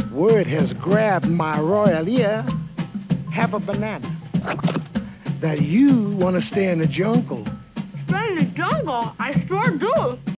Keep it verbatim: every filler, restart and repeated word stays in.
Word has grabbed my royal ear, have a banana, that you want to stay in the jungle. Stay in the jungle? I sure do.